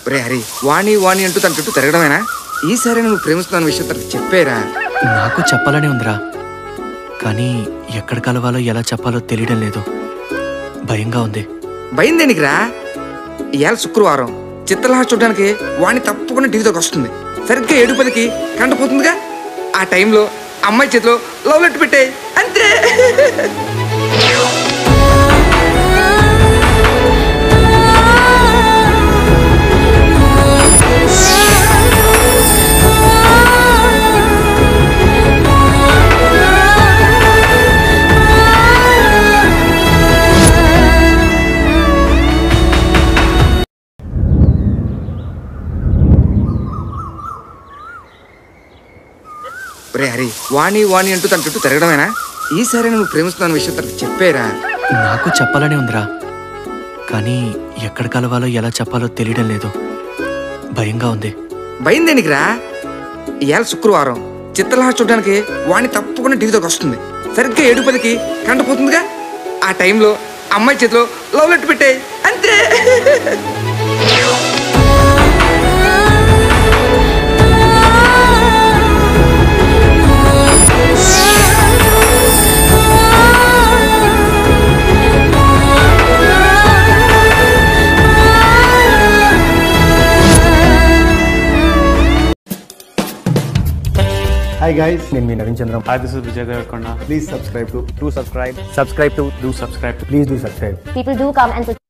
రే హరి, వాణి వాణి అంటూ తన చుట్టూ తిరగడమేనా? ఈసారి నువ్వు ప్రేమిస్తున్న విషయం తనకు చెప్పేరా. నాకు చెప్పాలనే ఉందిరా, కానీ ఎక్కడ కలవాలో ఎలా చెప్పాలో తెలియడం లేదు. భయంగా ఉంది. భయం దేనికిరా? ఇవాళ శుక్రవారం, చిత్రలహరి చూడడానికి వాణి తప్పకుండా టీవీలోకి వస్తుంది. సరిగ్గా 7:10కి కంటపోతుందిగా. ఆ టైంలో అమ్మాయి చేతిలో లవ్ లెటర్ పెట్టే అంతే. రే హరి, వాణి వాణి అంటూ తన చుట్టూ తిరగడమేనా? ఈసారి నువ్వు ప్రేమిస్తున్న విషయం తనకు చెప్పేరా. నాకు చెప్పాలనే ఉందిరా, కానీ ఎక్కడ కలవాలో ఎలా చెప్పాలో తెలియడం లేదు. భయంగా ఉంది. భయం దేనికిరా? ఇవాళ శుక్రవారం, చిత్రలహరి చూడడానికి వాణి తప్పకుండా టీవీలోకి వస్తుంది. సరిగ్గా 7:10కి కంటపోతుందిగా. ఆ టైంలో అమ్మాయి చేతిలో లవ్ లెటర్ పెట్టే అంతే. Hi guys, నేను మీ Naveen Chandram. Hi, this is Vijay Devarkonda. Please subscribe to Subscribe to. Please do subscribe. People do come and